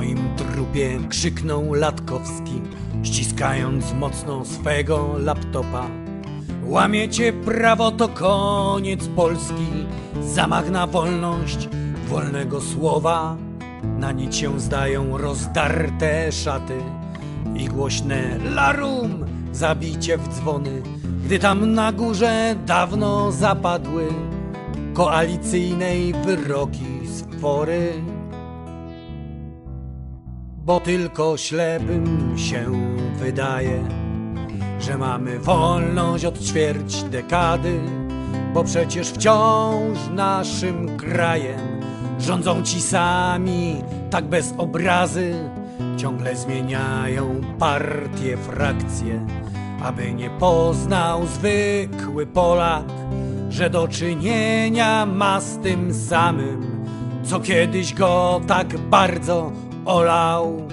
moim trupie krzyknął Latkowski, ściskając mocno swego laptopa. Łamiecie prawo, to koniec Polski. Zamach na wolność wolnego słowa. Na nic się zdają rozdarte szaty i głośne larum, zabicie w dzwony, gdy tam na górze dawno zapadły koalicyjnej wyroki stwory. Bo tylko ślepym się wydaje, że mamy wolność od ćwierć dekady, bo przecież wciąż naszym krajem rządzą ci sami, tak bez obrazy. Ciągle zmieniają partie, frakcje, aby nie poznał zwykły Polak, że do czynienia ma z tym samym, co kiedyś go tak bardzo olał.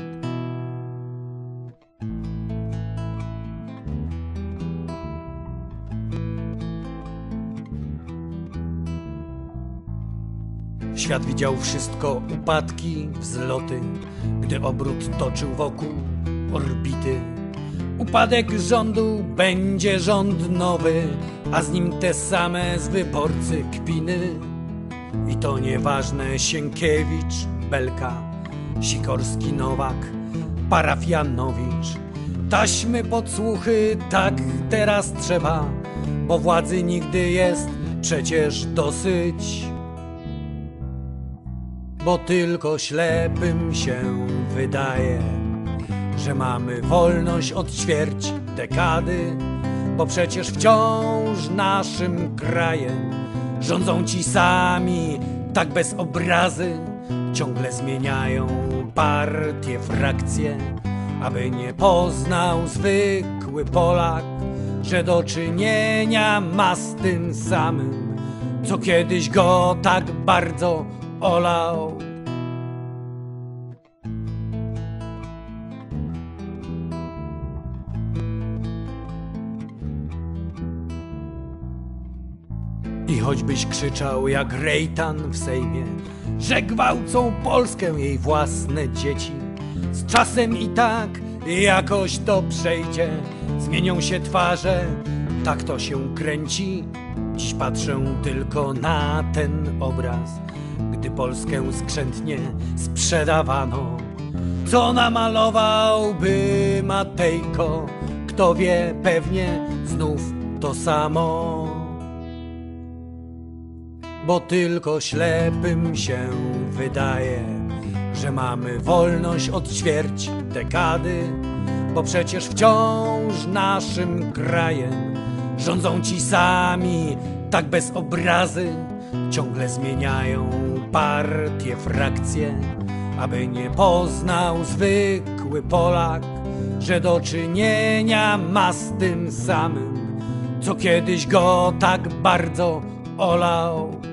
Świat widział wszystko, upadki, wzloty, gdy obrót toczył wokół orbity. Upadek rządu, będzie rząd nowy, a z nim te same z wyborcy kpiny. I to nieważne, Sienkiewicz, Belka, Sikorski, Nowak, Parafianowicz. Taśmy, podsłuchy, tak teraz trzeba, bo władzy nigdy jest przecież dosyć. Bo tylko ślepym się wydaje, że mamy wolność od ćwierć dekady, bo przecież wciąż naszym krajem rządzą ci sami, tak bez obrazy. Ciągle zmieniają partie, frakcje, aby nie poznał zwykły Polak, że do czynienia ma z tym samym, co kiedyś go tak bardzo olał. I choćbyś krzyczał jak Rejtan w Sejmie, że gwałcą Polskę jej własne dzieci, z czasem i tak jakoś to przejdzie. Zmienią się twarze, tak to się kręci. Dziś patrzę tylko na ten obraz, gdy Polskę skrzętnie sprzedawano. Co namalowałby Matejko, kto wie, pewnie znów to samo. Bo tylko ślepym się wydaje, że mamy wolność od ćwierć dekady, bo przecież wciąż naszym krajem rządzą ci sami, tak bez obrazy. Ciągle zmieniają partie, frakcje, aby nie poznał zwykły Polak, że do czynienia ma z tym samym, co kiedyś go tak bardzo olał.